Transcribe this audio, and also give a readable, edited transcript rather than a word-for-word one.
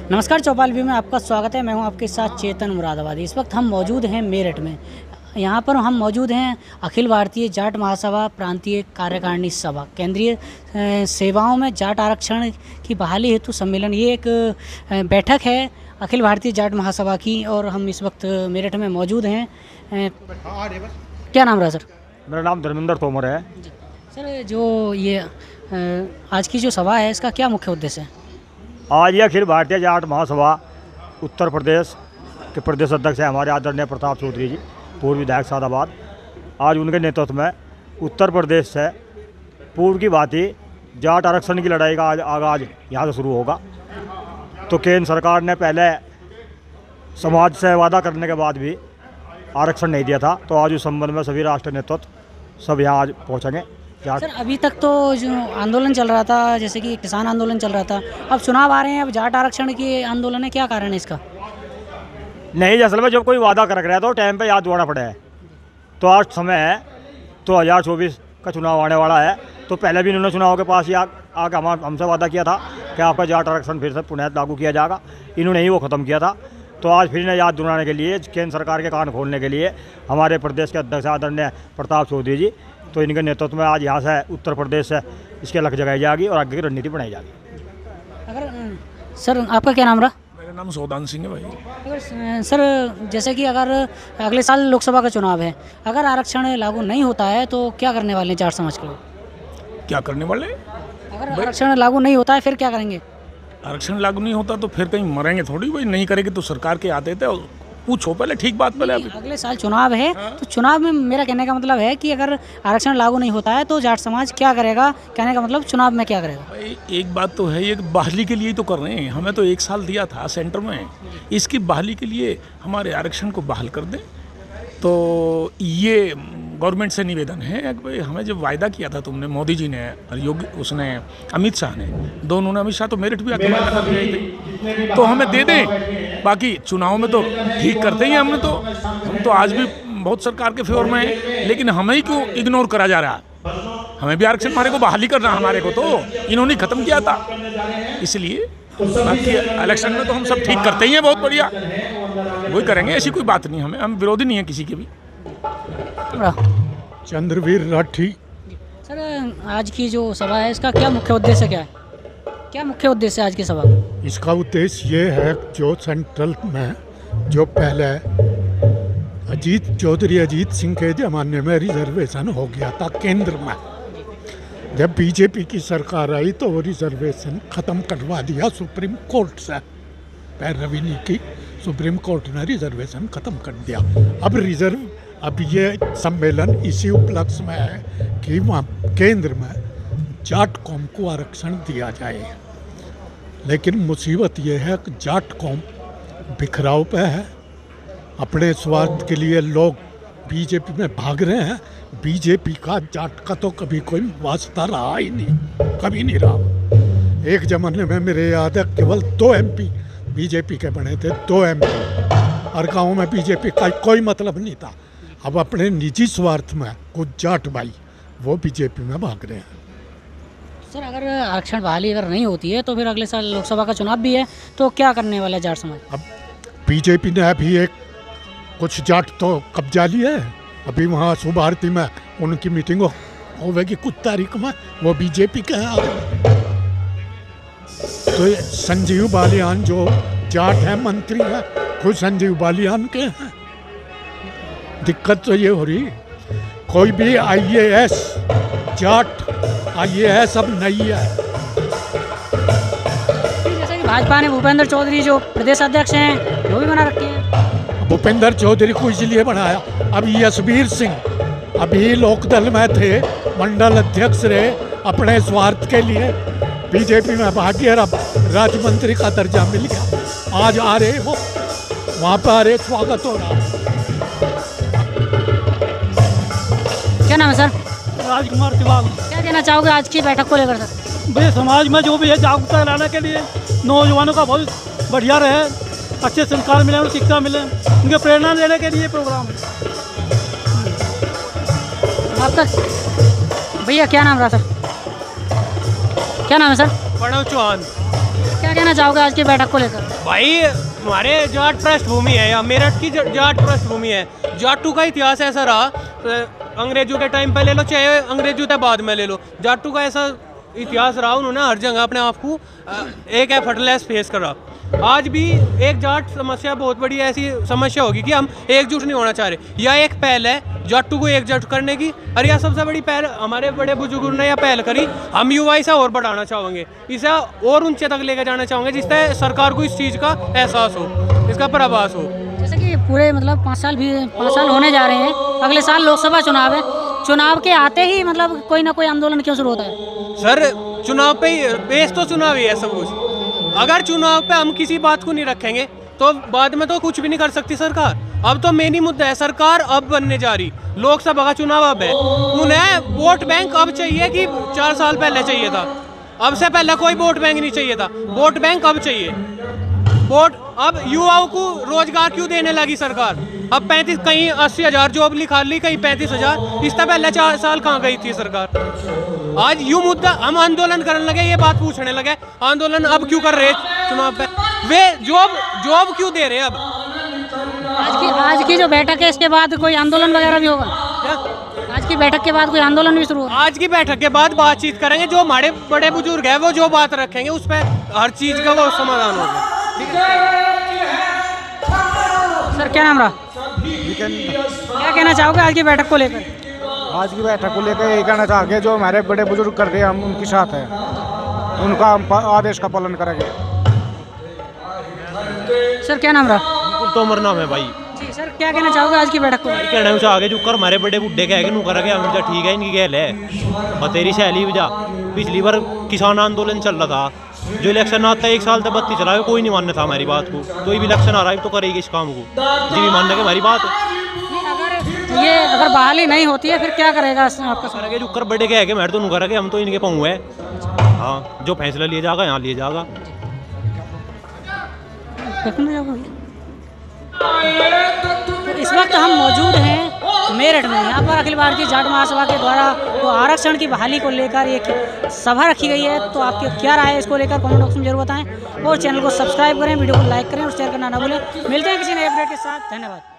नमस्कार, चौपाल व्यू में आपका स्वागत है। मैं हूं आपके साथ चेतन मुरादाबादी। इस वक्त हम मौजूद हैं मेरठ में। यहाँ पर हम मौजूद हैं अखिल भारतीय जाट महासभा प्रांतीय कार्यकारिणी सभा केंद्रीय सेवाओं में जाट आरक्षण की बहाली हेतु सम्मेलन। ये एक बैठक है अखिल भारतीय जाट महासभा की और हम इस वक्त मेरठ में मौजूद हैं। क्या नाम रहा सर? मेरा नाम धर्मेंद्र तोमर है। सर, जो ये आज की जो सभा है इसका क्या मुख्य उद्देश्य है? आज ये अखिल भारतीय जाट महासभा उत्तर प्रदेश के प्रदेश अध्यक्ष हैं हमारे आदरणीय प्रताप चौधरी जी, पूर्व विधायक सादाबाद। आज उनके नेतृत्व में उत्तर प्रदेश से पूर्व की भांति जाट आरक्षण की लड़ाई का आगाज यहाँ से शुरू होगा। तो केंद्र सरकार ने पहले समाज से वादा करने के बाद भी आरक्षण नहीं दिया था, तो आज उस संबंध में सभी राष्ट्रीय नेतृत्व सब यहाँ आज पहुँचेंगे। सर, अभी तक तो जो आंदोलन चल रहा था, जैसे कि किसान आंदोलन चल रहा था, अब चुनाव आ रहे हैं, अब जाट आरक्षण की आंदोलन है, क्या कारण है इसका? नहीं, असल में जब कोई वादा कर रहा है तो टाइम पे याद दोबारा पड़ा है। तो आज समय है, 2024 का चुनाव आने वाला है, तो पहले भी इन्होंने चुनाव के पास ही आके हमसे वादा किया था कि आपका जाट आरक्षण फिर से पुनः लागू किया जाएगा। इन्होंने ही वो ख़त्म किया था। तो आज फिर इन्हें याद दिलाने के लिए, केंद्र सरकार के कान खोलने के लिए हमारे प्रदेश के अध्यक्ष आदरणीय प्रताप चौधरी जी, तो इनके नेतृत्व में आज यहाँ से उत्तर प्रदेश से इसके लक्ष्य जगाई जाएगी और आगे की रणनीति बनाई जाएगी। अगर सर, आपका क्या नाम रहा? मेरा नाम सौदान सिंह है भाई। अगर सर, जैसे कि अगर अगले साल लोकसभा का चुनाव है, अगर आरक्षण लागू नहीं होता है तो क्या करने वाले हैं जाट समाज के लोग? क्या करने वाले? अगर आरक्षण लागू नहीं होता है फिर क्या करेंगे? आरक्षण लागू नहीं होता तो फिर कहीं मरेंगे थोड़ी भाई। नहीं करेंगे तो सरकार के आते थे। पूछो पहले, ठीक बात पहले। अभी अगले साल चुनाव है, तो चुनाव में मेरा कहने का मतलब है कि अगर आरक्षण लागू नहीं होता है तो जाट समाज क्या करेगा? कहने का मतलब चुनाव में क्या करेगा? भाई एक बात तो है, ये बहाली के लिए ही तो कर रहे हैं। हमें तो 1 साल दिया था सेंटर में, इसकी बहाली के लिए हमारे आरक्षण को बहाल कर दें। तो ये गवर्नमेंट से निवेदन है कि भाई हमें जब वायदा किया था तुमने, मोदी जी ने और योगी उसने अमित शाह ने, दोनों ने, अमित शाह तो मेरिट भी आके वायदा कर गए थे, तो हमें दे दें। बाकी चुनाव में तो ठीक करते ही हम तो आज भी बहुत सरकार के फेवर में है, लेकिन हमें ही क्यों इग्नोर करा जा रहा है? हमें भी आरक्षण हमारे को बहाली करना, हमारे को तो इन्होंने ख़त्म किया था। इसलिए बाकी इलेक्शन में तो हम सब ठीक करते ही हैं, बहुत बढ़िया वही करेंगे, ऐसी कोई बात नहीं। हम विरोधी नहीं है किसी के भी। चंद्रवीर राठी। सर, आज की जो सभा है इसका क्या मुख्य उद्देश्य क्या है? क्या मुख्य उद्देश्य है आज की सभा का? इसका उद्देश्य ये है, जो सेंट्रल में जो पहले अजीत सिंह के ज़माने में रिजर्वेशन हो गया था केंद्र में, जब बीजेपी की सरकार आई तो वो रिजर्वेशन ख़त्म करवा दिया सुप्रीम कोर्ट से। पैरवी नहीं की, सुप्रीम कोर्ट ने रिजर्वेशन ख़त्म कर दिया। अब ये सम्मेलन इसी उपलक्ष्य में है कि वहाँ केंद्र में जाट कौम को आरक्षण दिया जाए। लेकिन मुसीबत ये है कि जाट कौम बिखराव पे है। अपने स्वार्थ के लिए लोग बीजेपी में भाग रहे हैं। बीजेपी का जाट का तो कभी कोई वास्ता रहा ही नहीं, कभी नहीं रहा। एक ज़माने में मेरे याद है केवल 2 MP बीजेपी के बने थे, 2 MP, और गाँव में बीजेपी का कोई मतलब नहीं था। अब अपने निजी स्वार्थ में कुछ जाट भाई वो बीजेपी में भाग रहे हैं। सर, अगर आरक्षण बहाली अगर नहीं होती है तो फिर अगले साल लोकसभा का चुनाव भी है, तो क्या करने वाला है जाट समाज? अब बीजेपी ने अभी एक कुछ जाट तो कब्जा लिया है। अभी वहाँ सुभारती में उनकी मीटिंग होगी कुछ तारीख में, वो बीजेपी के हैं। तो संजीव बालियान जो जाट है, मंत्री है, खुद संजीव बालियान के हैं। दिक्कत तो ये हो रही, कोई भी IAS जाट IAS अब नहीं है। जैसे कि भाजपा ने भूपेंद्र चौधरी जो प्रदेश अध्यक्ष हैं वो भी बना रखे हैं। भूपेंद्र चौधरी को इसलिए बनाया, अब यशवीर सिंह अभी लोकदल में थे, मंडल अध्यक्ष रहे, अपने स्वार्थ के लिए बीजेपी में भाग गया। अब राज्य मंत्री का दर्जा मिल गया, आज आ रहे वो वहाँ पर आ रहे, स्वागत हो रहा। क्या नाम है सर? राजकुमार तिवारी। क्या कहना चाहोगे आज की बैठक को लेकर सर? भाई समाज में जो भी है जागरूकता लाने के लिए, नौजवानों का बहुत बढ़िया रहे, अच्छे संस्कार मिले, शिक्षा मिले, उनके प्रेरणा देने के लिए प्रोग्राम है। आपका भैया क्या नाम रहा सर? क्या नाम है सर? प्रणव चौहान। क्या कहना चाहोगे आज की बैठक को लेकर? भाई हमारे जाट पृष्ठभूमि है, या मेरठ की जाट पृष्ठभूमि है। जाटू का इतिहास ऐसा रहा, अंग्रेजों के टाइम पे ले लो चाहे अंग्रेजों के बाद में ले लो, जाटू का ऐसा इतिहास रहा, उन्होंने हर जगह अपने आप को एक एफर्टलेस फेस करा। आज भी एक जाट समस्या बहुत बड़ी ऐसी समस्या होगी कि हम एकजुट नहीं होना चाह रहे। यह एक पहल है जाटू को एकजुट करने की, और यह सबसे बड़ी पहल हमारे बड़े बुजुर्गों ने यह पहल करी। हम युवा इसे और बढ़ाना चाहेंगे, इसे और ऊंचे तक लेकर जाना चाहेंगे, जिससे सरकार को इस चीज़ का एहसास हो, इसका प्रभास हो। जैसे कि पूरे मतलब 5 साल होने जा रहे हैं, अगले साल लोकसभा चुनाव है, चुनाव के आते ही मतलब कोई ना कोई आंदोलन क्यों शुरू होता है? सर चुनाव पे बेस तो चुनाव ही है सब कुछ। अगर चुनाव पे हम किसी बात को नहीं रखेंगे तो बाद में तो कुछ भी नहीं कर सकती सरकार। अब तो मेन ही मुद्दा है, सरकार अब बनने जा रही, लोकसभा का चुनाव अब है, उन्हें वोट बैंक अब चाहिए कि 4 साल पहले चाहिए था। अब से पहले कोई वोट बैंक नहीं चाहिए था, वोट बैंक अब चाहिए। वोट अब युवाओं को रोजगार क्यों देने लगी सरकार? अब 35 कहीं 80,000 जॉब लिखा ली, कहीं 35,000। इससे पहले 4 साल कहाँ गई थी सरकार? आज यूं मुद्दा हम आंदोलन करने लगे, ये बात पूछने लगे आंदोलन अब क्यों कर रहे चुनाव पे, वे जॉब क्यों दे रहे अब? आज की जो बैठक है इसके बाद कोई आंदोलन वगैरह भी होगा? आज की बैठक के बाद कोई आंदोलन भी शुरू होगा? आज की बैठक के बाद बातचीत करेंगे, जो हमारे बड़े बुजुर्ग है वो जो बात रखेंगे उस पर हर चीज का वो समाधान होगा। ठीक है सर, क्या नाम रहा? क्या कहना चाहोगे आज की बैठक को लेकर? आज की बैठक को लेकर यही कहना चाहेंगे, जो हमारे बड़े बुजुर्ग कर रहे हैं हम उनके साथ हैं, उनका हम आदेश का पालन करेंगे। सर, क्या नाम रहा? तोमर नाम है भाई। जी सर, क्या कहना चाहोगे आज की बैठक को? कहना चाहोगे जो कर हमारे बड़े बुड्ढे कह के नू करेंगे हम, ठीक है इनकी गैल है। और तेरी सहेली वजह पिछली बार किसान आंदोलन चल रहा था, जो इलेक्शन आता है 1 साल तक बत्ती चला, कोई नहीं मानना था हमारी बात को, तो ये भी इलेक्शन आ रहा है तो करेगी इस काम को, जी भी मानने के हमारी बात। अगर बहाली नहीं होती है फिर क्या करेगा आपका? करेंगे जो कर बड़े कह के मैं तो नू करेंगे, हम तो इनके पाऊँ है। हाँ, जो फैसला लिया जाएगा यहाँ लिया जाएगा। तो इस वक्त हम मौजूद हैं मेरठ में। यहाँ पर अखिल भारतीय जाट महासभा के द्वारा तो आरक्षण की बहाली को लेकर एक सभा रखी गई है। तो आपकी क्या राय है इसको लेकर कमेंट बॉक्स में जरूर बताएं, और चैनल को सब्सक्राइब करें, वीडियो को लाइक करें और शेयर करना ना भूलें। मिलते हैं किसी नए अपडेट के साथ। धन्यवाद।